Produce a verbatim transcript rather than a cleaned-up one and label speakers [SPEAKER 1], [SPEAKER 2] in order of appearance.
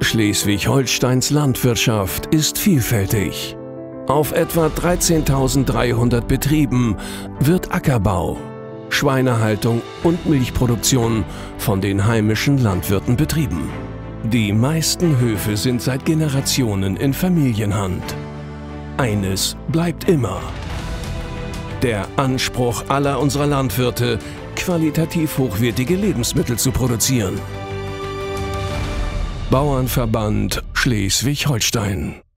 [SPEAKER 1] Schleswig-Holsteins Landwirtschaft ist vielfältig. Auf etwa dreizehntausenddreihundert Betrieben wird Ackerbau, Schweinehaltung und Milchproduktion von den heimischen Landwirten betrieben. Die meisten Höfe sind seit Generationen in Familienhand. Eines bleibt immer: der Anspruch aller unserer Landwirte, qualitativ hochwertige Lebensmittel zu produzieren. Bauernverband Schleswig-Holstein.